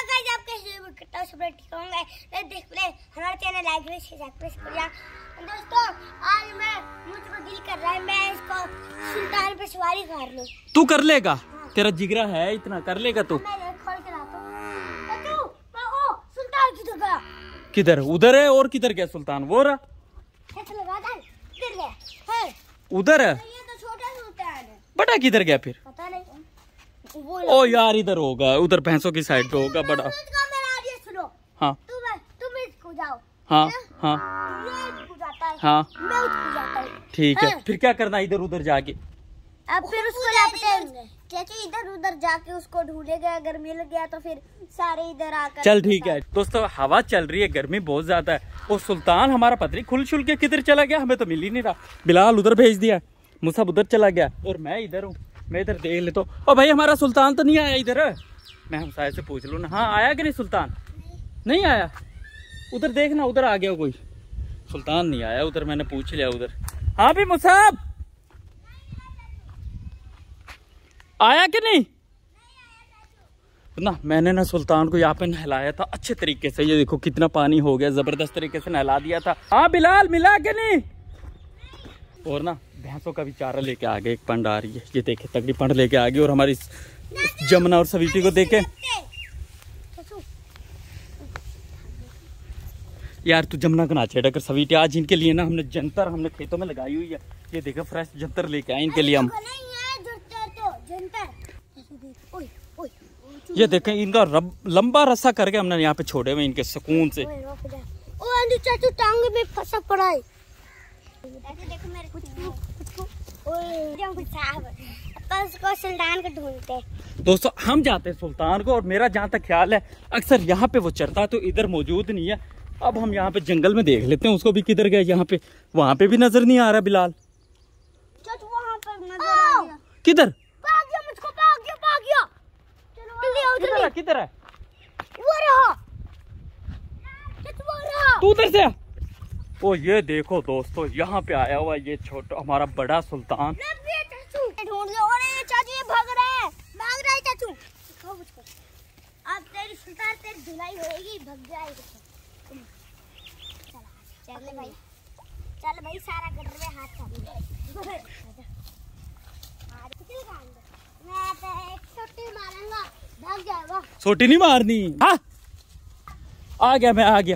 Guys आप कैसे हो? कितना सब ठीक होंगे। ले देख ले हमारा चैनल लाइक करें सब्सक्राइब करिए। दोस्तों आज मुझको दिल कर रहा है मैं इसको सुल्तान पे सवारी कर लूं। तू कर लेगा? हाँ। तेरा जिगरा है इतना, कर लेगा तू? मैं खोल के लाता हूं। ओ सुल्तान किधर गया? किधर? उधर है। और किधर गया सुल्तान? वो रहा लगा था किधर गया है? उधर है। ये तो छोटा सुल्तान है। बड़ा किधर गया फिर? पता नहीं। ओ यार इधर होगा, उधर भैंसों की साइड पे होगा बड़ा। सुनो हाँ तुम इसको जाओ। हाँ हाँ ये इसको जाता है। हाँ मैं उसको जाता हूँ। ठीक है। फिर क्या करना इधर उधर जाके? अब फिर उसको लापटेंगे क्योंकि इधर उधर जाके उसको ढूंढेगा। अगर मिल गया तो फिर सारे इधर आकर। चल ठीक है। दोस्तों हवा चल रही है, गर्मी बहुत ज्यादा है और सुल्तान हमारा पत्नी खुल शुल के किधर चला गया हमें तो मिल ही नहीं रहा। बिलाल उधर भेज दिया, मुसाब उधर चला गया और मैं इधर हूँ। मैं इधर देख लेता हूँ। ओ भाई हमारा सुल्तान तो नहीं आया इधर। मैं हमसाये से पूछ लूँ ना। हाँ आया कि नहीं सुल्तान? नहीं आया। उधर देखना, उधर आ गया कोई। सुल्तान नहीं आया उधर, मैंने पूछ लिया उधर। हाँ भी मुसाब आया कि नहीं? ना मैंने ना सुल्तान को यहाँ पे नहलाया था अच्छे तरीके से। ये देखो कितना पानी हो गया, जबरदस्त तरीके से नहला दिया था। हाँ बिलाल मिला के नहीं? और ना भैंसों का भी चारा लेके आ गए। एक पंड आ रही है, ये देखे तगड़ी पंड लेके आ गई। और हमारी जमुना और सवीटी को देखे। यार तू जमुना को ना छेड़ा कर सवीटी। आज इनके लिए ना हमने जंतर हमने खेतों में लगाई हुई है। ये देखो फ्रेश जंतर लेके आए इनके लिए हम। ये देखें इनका लंबा रस्सा करके हमने यहाँ पे छोड़े हुए इनके सुकून से। चाचू टांग में फंसा पड़ा है। देखो मेरे उसको सुल्तान को ढूंढते। दोस्तों हम जाते हैं सुल्तान को और मेरा जहाँ तक ख्याल है अक्सर यहाँ पे वो चरता तो इधर मौजूद नहीं है। अब हम यहाँ पे जंगल में देख लेते हैं उसको भी किधर गया। यहाँ पे वहाँ पे भी नजर नहीं आ रहा बिलाल। वहाँ पर नजर आ गया। किधर? भाग गया मुझको, भाग गया। चलो किधर है? वो रहा। तू उधर से? ओ ये देखो दोस्तों यहाँ पे आया हुआ ये छोटा हमारा बड़ा सुल्तान। ढूंढ लो। अरे चाचू ये भाग रहा है चाचू। अब तेरी सुल्तान तेरी धुलाई होएगी, भाग जाएगी। चल भाई सारा गटर में हाथ डाल। मैं तो एक छोटी मारूंगा, भाग जाएगा। छोटी नहीं मारनी। हाँ आ गया, मैं आ गया।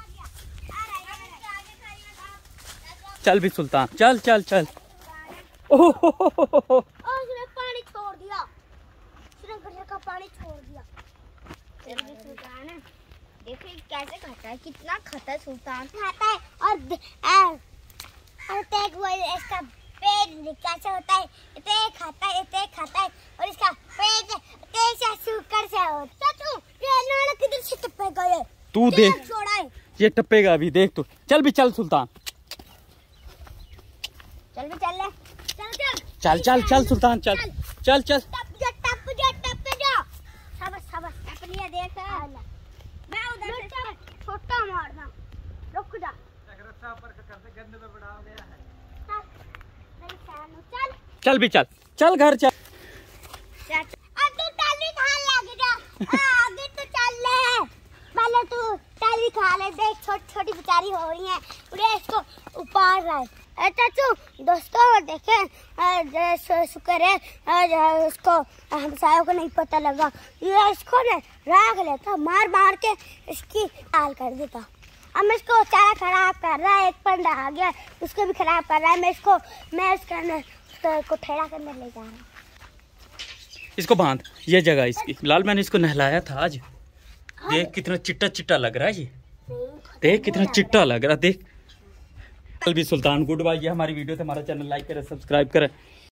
चल भी सुल्तान, चल चल चल। ओह उसने पानी छोड़ दिया, उसने गटर का पानी छोड़ दिया। सुल्तान है देखिए कैसे खाता है, कितना खाता है सुल्तान। खाता है और इसका पेट कैसे होता है, इतने खाता है और इसका पेट कैसे शुक्र से होता है। ये नाला किधर से टपेगा? ये तू देख छोड़ा है, ये टपेगा अभी देख तू। चल भी चल सुल्तान, चल भी चल ले, चल चल चल सुल्तान चल चल चल। टप जा। सबस टप लिया देख। मैं उधर से छोटा मारना, रुक जा। चल भी चल, चल घर चल। अब तू टाली खा ले जा। आगे तो चल ले, पहले तू टाली खा ले। देख छोटी छोटी बेचारी हो रही है, उन्हें इसको उपाड़ रहा है। चाचू दोस्तों देखें शुक्र है उसको हमसायों को नहीं पता लगा। ये इसको ने राग लेता, मार के इसकी हाल कर देता। अब मैं इसको चारा खराब कर रहा है। एक पंडा आ गया उसको भी खराब कर रहा है। मैं उसको ठेड़ा करने ले जा रहा हूँ। इसको बांध, ये जगह इसकी। लाल मैंने इसको नहलाया था आज। देख कितना चिट्टा चिट्टा लग रहा है। ये देख कितना चिट्टा लग रहा है। देख चल भी सुल्तान गुड बाय। ये हमारी वीडियो थे, हमारा चैनल लाइक करें, सब्सक्राइब करें।